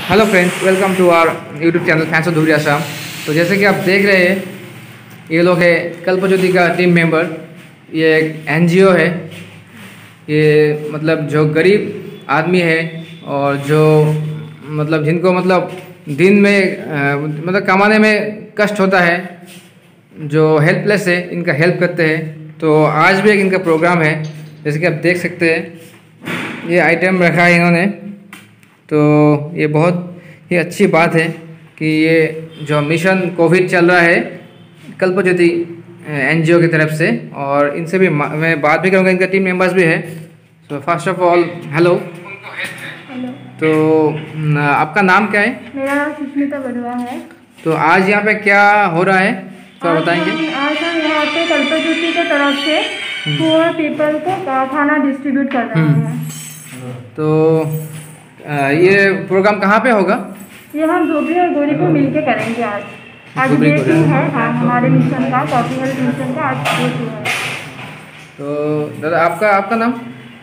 Hello friends, welcome to our YouTube channel fans of Dhubri Assam. तो जैसे कि आप देख रहे हैं, ये लोग है कल्पज्योति का टीम मेंबर। ये एक एनजीओ है। ये मतलब जो गरीब आदमी है और जो मतलब जिनको मतलब दिन में मतलब कमाने में कष्ट होता है, जो हेल्पलेस है, इनका हेल्प करते हैं। तो आज भी एक इनका प्रोग्राम है, जैसे कि आप देख सकते हैं। ये आइटम रखा है इन्होंने। तो ये बहुत ही अच्छी बात है कि ये जो मिशन कोविड चल रहा है कल्पज्योति एनजीओ की तरफ से, और इनसे भी मैं बात भी करूँगा। इनका टीम मेंबर्स भी है। So first of all hello. तो आपका नाम क्या है? मेरा नाम सुष्मिता बरुआ है। तो आज यहाँ पे क्या हो रहा है तो बताएंगे? आज हम यहाँ पे कल्पज्योति की तरफ से पुअर पीपल को खाना डिस्ट्रीब्यूट कर रहे हैं। तो ये प्रोग्राम कहाँ पे होगा? ये हम धुबरी और गोरीपुर मिलके करेंगे। आज डे 2 है। हाँ, हमारे मिशन का कॉफी हेल्थ मिशन का आज डे 2 है। तो दादा आपका नाम?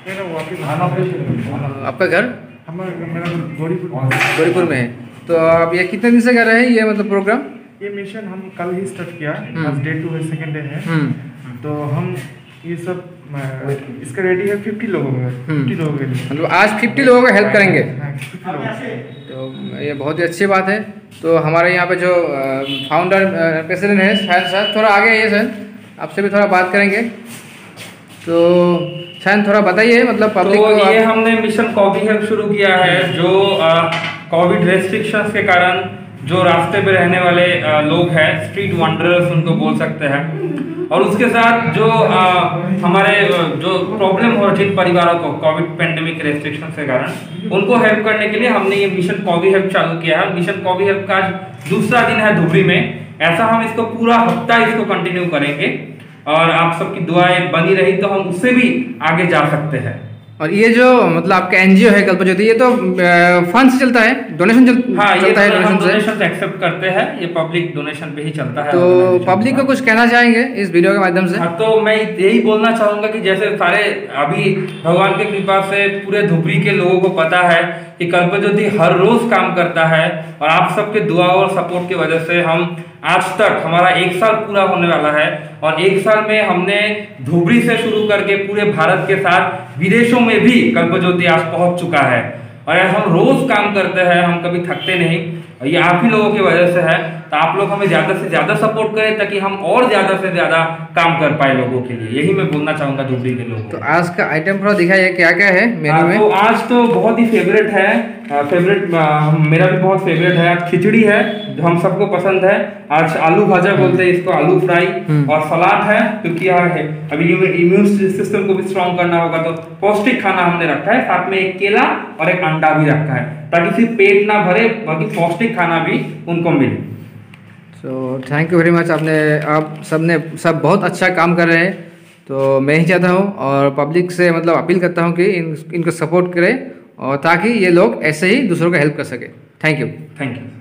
आपका घर? मेरा गोरीपुर में है। तो आप ये कितने दिन से कर रहे हैं ये मतलब प्रोग्राम? ये मिशन हम कल ही स्टार्ट किया। आज डे 2 है, सेकंड डे है। तो हम ये सब इसका रेडी है 50 लोगों में, 50 लोगों के लिए। मतलब आज 50 लोगों का हेल्प करेंगे। 50 लोग। तो ये बहुत ही अच्छी बात है। तो हमारे यहाँ पे जो फाउंडर प्रेसिडेंट है, शायद थोड़ा आगे है सर, आपसे भी थोड़ा बात करेंगे। तो शायद थोड़ा बताइए मतलब पब्लिक तो को। ये हमने मिशन कॉफी हेल्प शुरू किया है, जो कोविड रेस्ट्रिक्शंस के कारण जो रास्ते पे रहने वाले लोग हैं, स्ट्रीट वंडरर्स उनको बोल सकते हैं, और उसके साथ जो हमारे जो प्रॉब्लम हो जिन परिवारों को कोविड पेंडेमिक रेस्ट्रिक्शन के कारण, उनको हेल्प करने के लिए हमने ये मिशन कॉफी हेल्प चालू किया है। मिशन कॉफी हेल्प का आज दूसरा दिन है धुबरी में। ऐसा हम इसको पूरा हफ्ता इसको कंटिन्यू करेंगे, और आप सबकी दुआएं बनी रही तो हम उससे भी आगे जा सकते हैं। और ये जो मतलब आपका एनजीओ है कल्पज्योति, ये तो फंड से चलता है, डोनेशन चलता है। डोनेशन एक्सेप्ट करते हैं, ये पब्लिक डोनेशन पे ही चलता है। तो पब्लिक को कुछ कहना चाहेंगे इस वीडियो के माध्यम से? हाँ, तो मैं यही बोलना चाहूंगा कि जैसे सारे अभी भगवान की कृपा से पूरे धुबरी के लोगों को पता है कि कल्पज्योति हर रोज काम करता है, और आप सबके दुआ और सपोर्ट की वजह से हम आज तक हमारा 1 साल पूरा होने वाला है, और 1 साल में हमने धुबरी से शुरू करके पूरे भारत के साथ विदेशों में भी कल्पज्योति आज पहुंच चुका है। और हम रोज काम करते हैं, हम कभी थकते नहीं, और ये आप ही लोगों की वजह से है। तो आप लोग हमें ज्यादा से ज्यादा सपोर्ट करें ताकि हम और ज्यादा से ज्यादा काम कर पाए लोगों के लिए। यही मैं बोलना चाहूंगा धुबरी के लोगों को। तो आज का आइटम थोड़ा दिखाइए, क्या क्या है मेन्यू में? तो आज तो बहुत ही फेवरेट है, मेरा भी बहुत फेवरेट है। आज खिचड़ी है जो हम सबको पसंद है। आज आलू भाजा बोलते हैं इसको, आलू फ्राई, और सलाद है, क्योंकि यहाँ है अभी इम्यून सिस्टम को भी स्ट्रॉन्ग करना होगा, तो पौष्टिक खाना हमने रखा है। साथ में एक केला और एक अंडा भी रखा है, ताकि सिर्फ पेट ना भरे बल्कि पौष्टिक खाना भी उनको मिले। तो थैंक यू वेरी मच। आप सब बहुत अच्छा काम कर रहे हैं। तो मैं ही चाहता हूँ और पब्लिक से मतलब अपील करता हूँ कि इनको सपोर्ट करें, और ताकि ये लोग ऐसे ही दूसरों को हेल्प कर सके। Thank you.